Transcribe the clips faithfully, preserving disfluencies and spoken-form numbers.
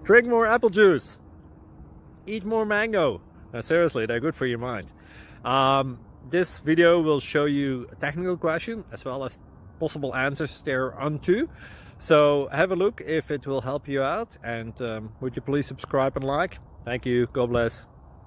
Drink more apple juice. Eat more mango. Now, seriously, they're good for your mind. Um, this video will show you a technical question as well as possible answers thereunto. So have a look if it will help you out, and um, would you please subscribe and like? Thank you. God bless.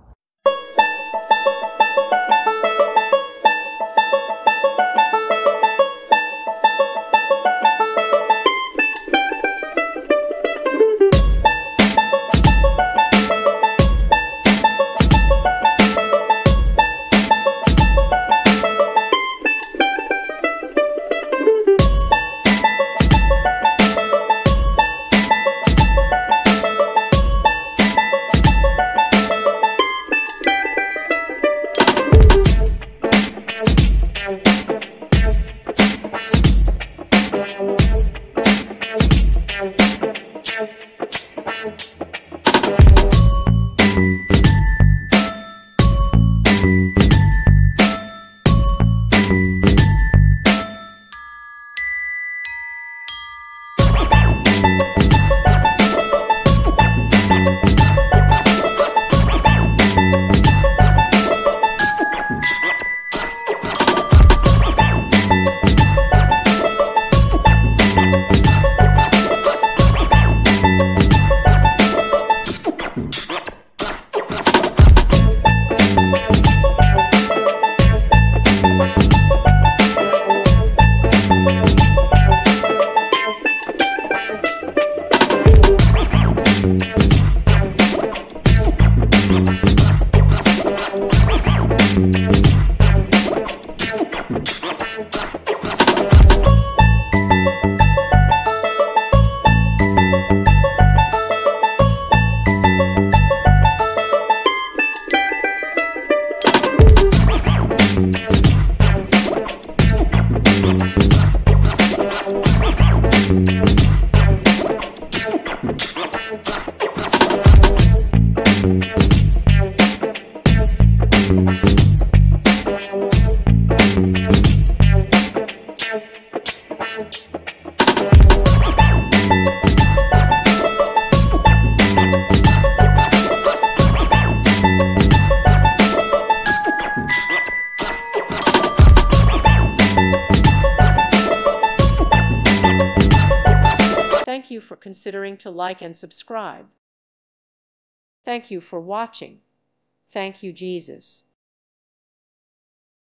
Thank you for considering to like and subscribe. Thank you for watching. Thank you, Jesus.